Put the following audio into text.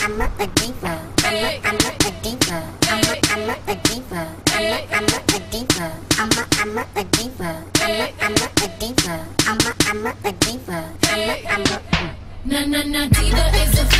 a diva. I'm a diva. I'm a diva. I'm a diva. I'm a diva. I'm a diva. I'm a diva. I'm a Na na na, diva is a